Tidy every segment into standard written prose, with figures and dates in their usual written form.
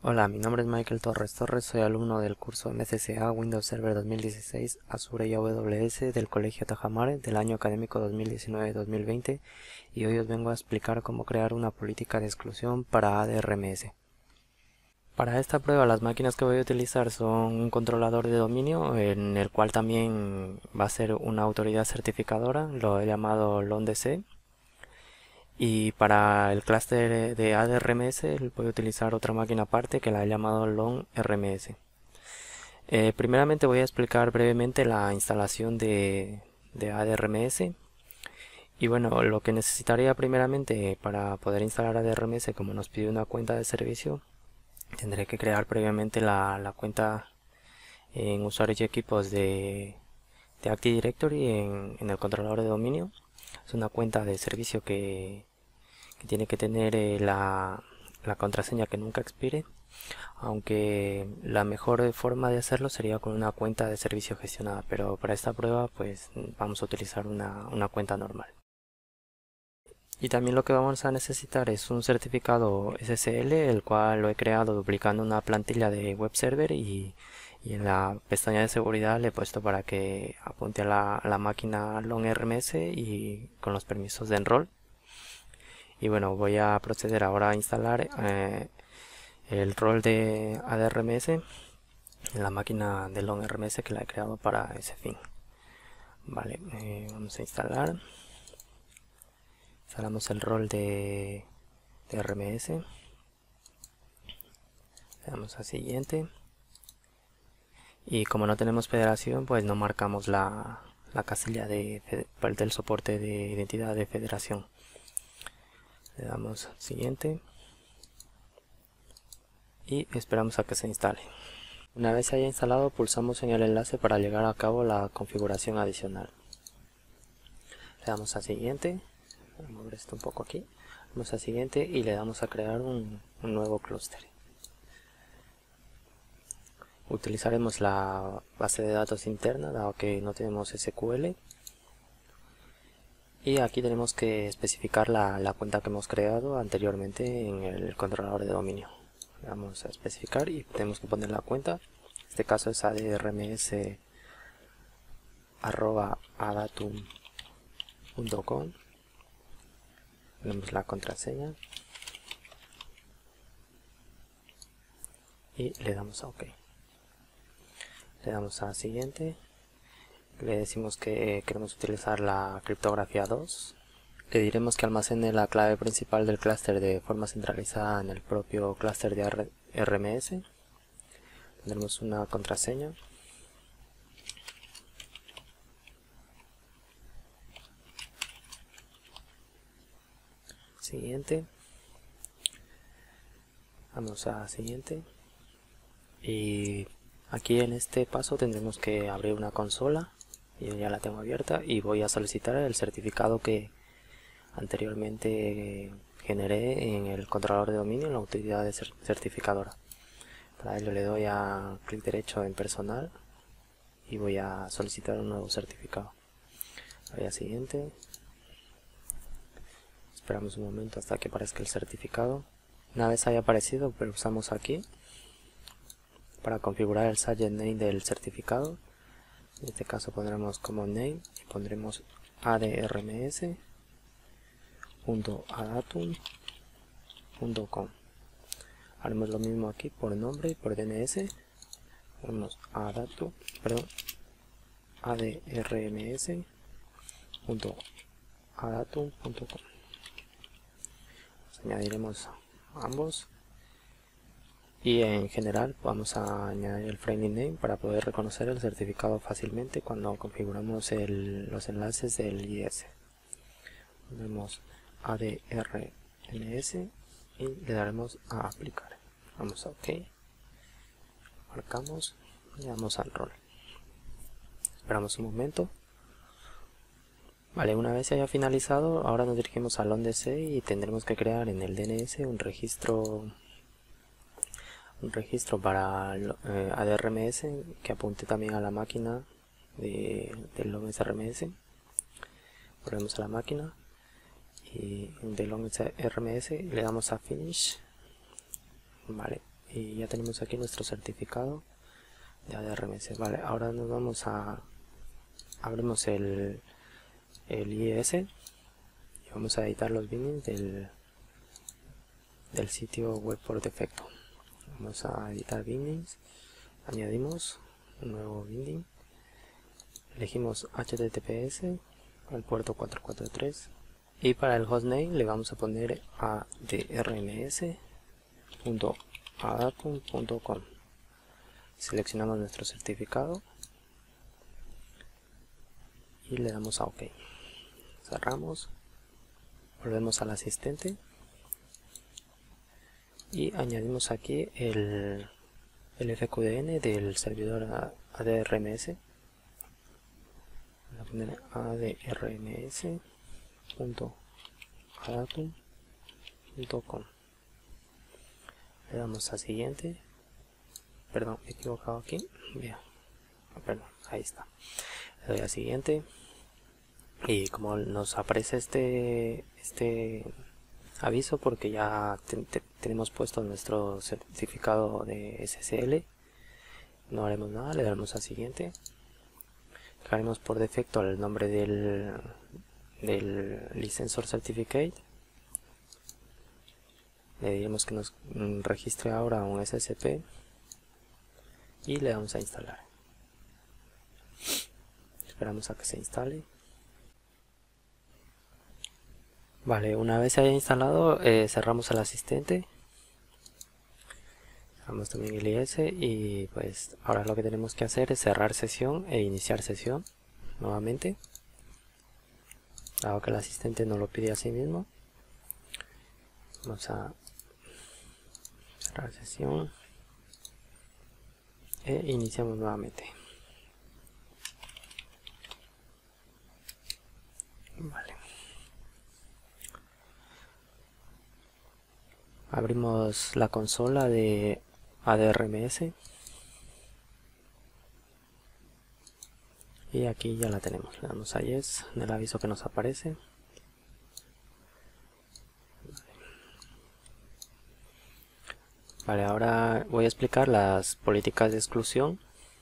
Hola, mi nombre es Michael Torres, soy alumno del curso MCCA Windows Server 2016 Azure y AWS del Colegio Tajamare del año académico 2019-2020 y hoy os vengo a explicar cómo crear una política de exclusión para ADRMS. Para esta prueba las máquinas que voy a utilizar son un controlador de dominio en el cual también va a ser una autoridad certificadora, lo he llamado LONDC. Y para el clúster de ADRMS voy a utilizar otra máquina aparte que la he llamado LONRMS. Primeramente voy a explicar brevemente la instalación de ADRMS. Y bueno, lo que necesitaría primeramente para poder instalar ADRMS, como nos pide una cuenta de servicio, tendré que crear previamente la cuenta en usuarios y equipos de Active Directory en el controlador de dominio. Es una cuenta de servicio que tiene que tener la contraseña que nunca expire, aunque la mejor forma de hacerlo sería con una cuenta de servicio gestionada, pero para esta prueba pues vamos a utilizar una cuenta normal. Y también lo que vamos a necesitar es un certificado SSL, el cual lo he creado duplicando una plantilla de web server y en la pestaña de seguridad le he puesto para que apunte a la máquina LongRMS y con los permisos de enroll. Y bueno, voy a proceder ahora a instalar el rol de ADRMS en la máquina de LongRMS que la he creado para ese fin. Vale, vamos a instalamos el rol de RMS, le damos a siguiente y como no tenemos federación pues no marcamos la casilla del soporte de identidad de federación. Le damos siguiente y esperamos a que se instale. Una vez se haya instalado, pulsamos en el enlace para llevar a cabo la configuración adicional. Le damos a siguiente, voy a mover esto un poco aquí, damos a siguiente y le damos a crear un nuevo clúster. Utilizaremos la base de datos interna, dado que no tenemos SQL. Y aquí tenemos que especificar la cuenta que hemos creado anteriormente en el controlador de dominio. Le damos a especificar y tenemos que poner la cuenta. En este caso es adrms@adatum.com. Ponemos la contraseña y le damos a OK. Le damos a siguiente. Le decimos que queremos utilizar la criptografía 2. Le diremos que almacene la clave principal del clúster de forma centralizada en el propio clúster de RMS. Tendremos una contraseña. Siguiente. Vamos a siguiente. Y aquí en este paso tendremos que abrir una consola. Yo ya la tengo abierta y voy a solicitar el certificado que anteriormente generé en el controlador de dominio en la utilidad de certificadora. Para ello le doy a clic derecho en personal y voy a solicitar un nuevo certificado. Voy a siguiente. Esperamos un momento hasta que aparezca el certificado. Una vez haya aparecido, pulsamos aquí para configurar el subject name del certificado. En este caso pondremos como name y pondremos adrms.adatum.com. Haremos lo mismo aquí por nombre y por DNS. Ponemos adrms.adatum.com. Añadiremos ambos y en general vamos a añadir el friendly name para poder reconocer el certificado fácilmente cuando configuramos los enlaces del IDS. Ponemos ADRMS y le daremos a aplicar. Vamos a OK, marcamos y damos al rol. Esperamos un momento. Vale, una vez se haya finalizado, ahora nos dirigimos al LONDC y tendremos que crear en el DNS un registro para ADRMS que apunte también a la máquina del LongRMS. Volvemos a la máquina y del LongRMS le damos a Finish. Vale, y ya tenemos aquí nuestro certificado de ADRMS. Vale, ahora nos vamos a abrimos el IES y vamos a editar los bindings del sitio web por defecto. Vamos a editar bindings, añadimos un nuevo binding, elegimos HTTPS al puerto 443 y para el hostname le vamos a poner adrms.adatum.com. Seleccionamos nuestro certificado y le damos a OK. Cerramos, volvemos al asistente y añadimos aquí el FQDN del servidor ADRMS. Voy a poner adrms.adatum.com. Le damos a siguiente. Perdón, me he equivocado aquí. Bien. Perdón, ahí está. Le doy a siguiente. Y como nos aparece este aviso porque ya tenemos puesto nuestro certificado de SSL, no haremos nada, le daremos a siguiente. Dejaremos por defecto el nombre del Licensor Certificate. Le diremos que nos registre ahora un SSP y le damos a instalar. Esperamos a que se instale. Vale, una vez se haya instalado, cerramos el asistente, cerramos también el IS y pues ahora lo que tenemos que hacer es cerrar sesión e iniciar sesión nuevamente, dado que el asistente no lo pide a sí mismo. Vamos a cerrar sesión e iniciamos nuevamente. Vale. Abrimos la consola de ADRMS y aquí ya la tenemos. Le damos a Yes en el aviso que nos aparece. Vale, ahora voy a explicar las políticas de exclusión.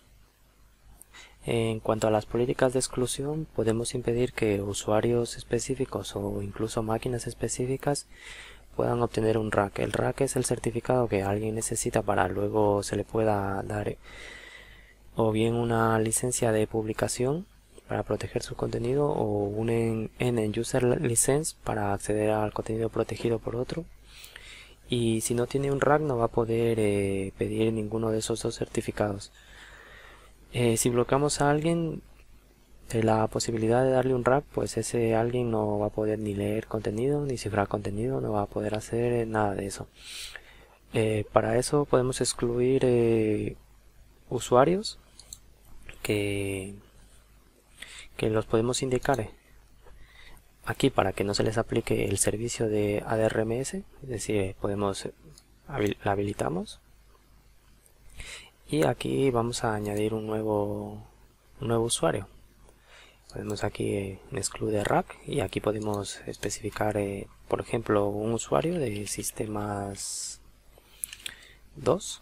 En cuanto a las políticas de exclusión, podemos impedir que usuarios específicos o incluso máquinas específicas puedan obtener un RAC. El RAC es el certificado que alguien necesita para luego se le pueda dar o bien una licencia de publicación para proteger su contenido o un End User License para acceder al contenido protegido por otro. Y si no tiene un RAC no va a poder pedir ninguno de esos dos certificados. Si bloqueamos a alguien de la posibilidad de darle un RAC, pues ese alguien no va a poder ni leer contenido ni cifrar contenido, no va a poder hacer nada de eso. Para eso podemos excluir usuarios que los podemos indicar aquí para que no se les aplique el servicio de ADRMS, es decir, la habilitamos y aquí vamos a añadir un nuevo usuario. Podemos aquí en exclude RAC y aquí podemos especificar por ejemplo un usuario de sistemas 2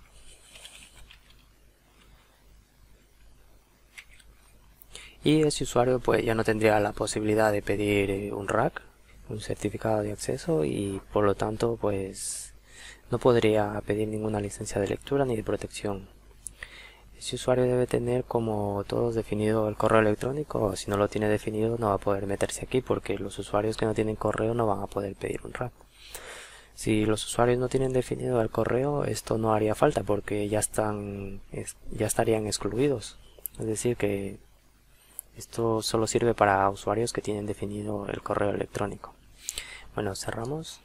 y ese usuario pues ya no tendría la posibilidad de pedir un RAC, un certificado de acceso, y por lo tanto pues no podría pedir ninguna licencia de lectura ni de protección. Ese usuario debe tener como todos definido el correo electrónico, si no lo tiene definido no va a poder meterse aquí porque los usuarios que no tienen correo no van a poder pedir un RAC. Si los usuarios no tienen definido el correo, esto no haría falta porque ya estarían excluidos. Es decir que esto solo sirve para usuarios que tienen definido el correo electrónico. Bueno, cerramos.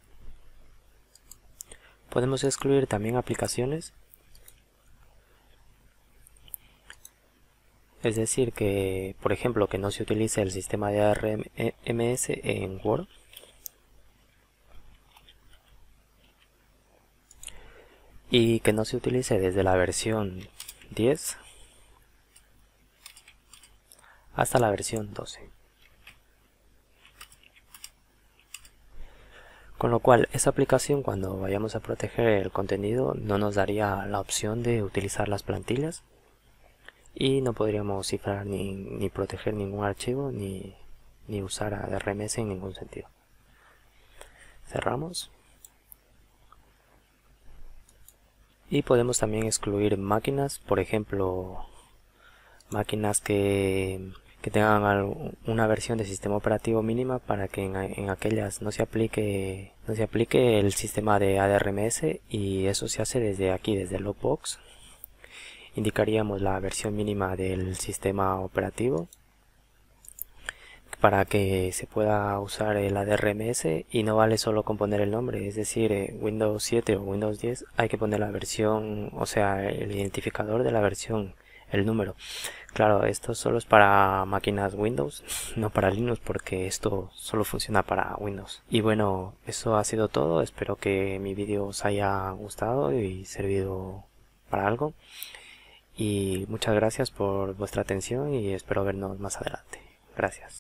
Podemos excluir también aplicaciones. Es decir que, por ejemplo, que no se utilice el sistema de ARMS en Word. Y que no se utilice desde la versión 10 hasta la versión 12. Con lo cual, esa aplicación, cuando vayamos a proteger el contenido, no nos daría la opción de utilizar las plantillas y no podríamos cifrar ni proteger ningún archivo ni usar ADRMS en ningún sentido. Cerramos. Y podemos también excluir máquinas, por ejemplo, máquinas que tengan una versión de sistema operativo mínima para que en aquellas no se aplique el sistema de ADRMS, y eso se hace desde aquí, desde el Logbox. Indicaríamos la versión mínima del sistema operativo para que se pueda usar el ADRMS, y no vale solo con poner el nombre, es decir, Windows 7 o Windows 10, hay que poner la versión, o sea, el identificador de la versión, el número. Claro, esto solo es para máquinas Windows, no para Linux, porque esto solo funciona para Windows. Y bueno, eso ha sido todo. Espero que mi vídeo os haya gustado y servido para algo. Y muchas gracias por vuestra atención y espero vernos más adelante. Gracias.